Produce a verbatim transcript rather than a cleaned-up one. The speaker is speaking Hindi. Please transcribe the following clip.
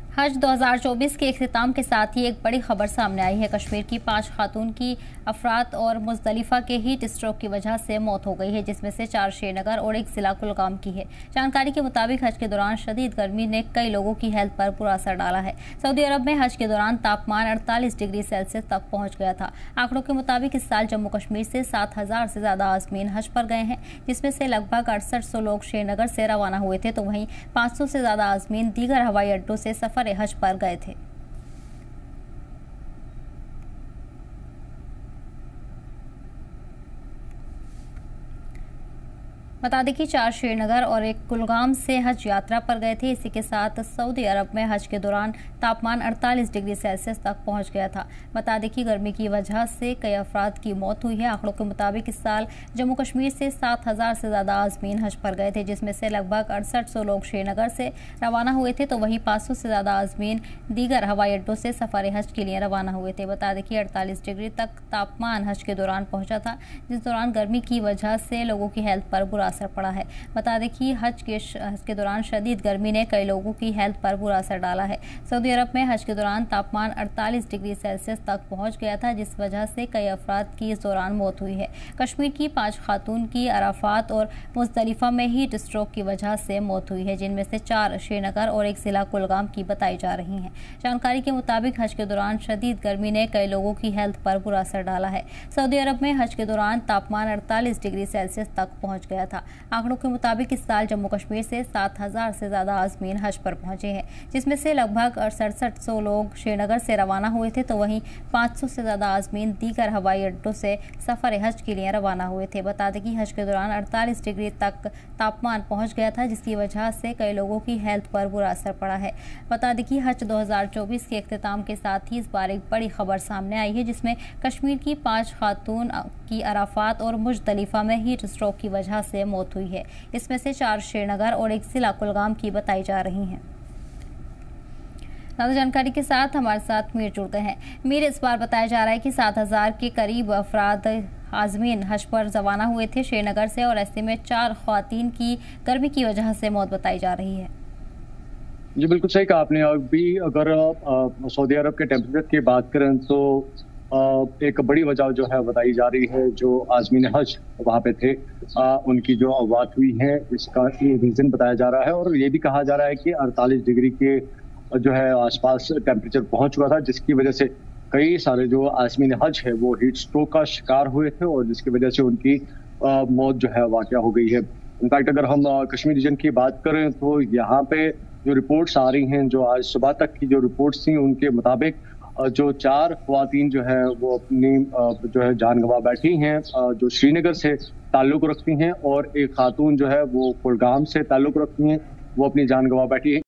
हज दो हज़ार चौबीस के इख्तिताम के साथ ही एक बड़ी खबर सामने आई है। कश्मीर की पांच खातून की अफराद और मुज़दलिफा के हीट स्ट्रोक की वजह से मौत हो गई है, जिसमें से चार श्रीनगर और एक जिला कुलगाम की है। जानकारी के मुताबिक हज के दौरान शदीद गर्मी ने कई लोगों की हेल्थ पर बुरा असर डाला है। सऊदी अरब में हज के दौरान तापमान अड़तालीस डिग्री सेल्सियस तक पहुँच गया था। आंकड़ों के मुताबिक इस साल जम्मू कश्मीर से सात हजार से ज्यादा आज़मीन हज पर गए हैं, जिसमें से लगभग अड़सठ सौ लोग श्रीनगर से रवाना हुए थे, तो वहीं पाँच सौ से ज्यादा आज़मीन दीगर हवाई अड्डों से सफर हज पर गए थे। बता दें कि चार श्रीनगर और एक कुलगाम से हज यात्रा पर गए थे। इसी के साथ सऊदी अरब में हज के दौरान तापमान अड़तालीस डिग्री सेल्सियस तक पहुंच गया था। बता दें कि गर्मी की वजह से कई अफराद की मौत हुई है। आंकड़ों के मुताबिक इस साल जम्मू कश्मीर से सात हजार से ज्यादा आज़मीन हज पर गए थे, जिसमें से लगभग अड़सठ सौ लोग श्रीनगर से रवाना हुए थे, तो वहीं पाँच सौ से ज्यादा आज़मीन दीगर हवाई अड्डों से सफर हज के लिए रवाना हुए थे। बता दें कि अड़तालीस डिग्री तक तापमान हज के दौरान पहुंचा था, जिस दौरान गर्मी की वजह से लोगों की हेल्थ पर बुरा असर पड़ा है। बता दें कि हज के हज के दौरान शदीद गर्मी ने कई लोगों की हेल्थ पर बुरा असर डाला है। सऊदी अरब में हज के दौरान तापमान अड़तालीस डिग्री सेल्सियस तक पहुंच गया था, जिस वजह से कई अफराद की इस दौरान मौत हुई है। कश्मीर की पांच खातून की अराफात और मुज़दलिफा में हीट स्ट्रोक की वजह से मौत हुई है, जिनमें से चार श्रीनगर और एक जिला कुलगाम की बताई जा रही हैं। जानकारी के मुताबिक हज के दौरान शदीद गर्मी ने कई लोगों की हेल्थ पर बुरा असर डाला है। सऊदी अरब में हज के दौरान तापमान अड़तालीस डिग्री सेल्सियस तक पहुंच गया था। आंकड़ों के मुताबिक इस साल जम्मू कश्मीर से सात हजार से ज्यादा आज़मीन हज पर पहुंचे हैं, जिसमें से लगभग सड़सठ सौ लोग श्रीनगर से रवाना हुए थे, तो वहीं पाँच सौ से ज्यादा आज़मीन दीगर हवाई अड्डों से सफर हज के लिए रवाना हुए थे। बता दें कि हज के दौरान अड़तालीस डिग्री तक तापमान पहुंच गया था, जिसकी वजह से कई लोगों की हेल्थ पर बुरा असर पड़ा है। बता दें कि हज दो हजार चौबीस के इख्तिताम के साथ ही इस बार एक बड़ी खबर सामने आई है, जिसमें कश्मीर की पांच खातून की अराफात और मुज़दलिफा में हीट स्ट्रोक की वजह से मौत हुई है। इसमें से चार श्रीनगर और एक जिला कुलगाम की बताई जा रही हैं। ज्यादा जानकारी के साथ हमारे साथ मीर जुड़ गए हैं। मीर, इस बार बताया जा रहा है कि सात हजार के करीब अफराद आज़मीन हज पर रवाना हुए थे श्रीनगर से, और ऐसे में चार ख्वातीन की गर्मी की वजह से मौत बताई जा रही है। जी बिल्कुल सही कहा आपने। अभी अगर सऊदी अरब के टेम्परेचर की बात करें तो एक बड़ी वजह जो है बताई जा रही है, जो आज़मीन हज वहाँ पे थे आ, उनकी जो अवात हुई है, इसका ये रीज़न बताया जा रहा है। और ये भी कहा जा रहा है कि अड़तालीस डिग्री के जो है आसपास टेम्परेचर पहुँच चुका था, जिसकी वजह से कई सारे जो आज़मीन हज है वो हीट स्ट्रोक का शिकार हुए थे, और जिसकी वजह से उनकी आ, मौत जो है वाक़या हो गई है। इनफैक्ट अगर हम कश्मीर रीजन की बात करें तो यहाँ पे जो रिपोर्ट्स आ रही हैं, जो आज सुबह तक की जो रिपोर्ट्स थी, उनके मुताबिक जो चार ख्वातीन जो है वो अपनी जो है जान गंवा बैठी हैं, जो श्रीनगर से ताल्लुक़ रखती हैं, और एक खातून जो है वो कुलगाम से ताल्लुक़ रखती हैं, वो अपनी जान गंवा बैठी है।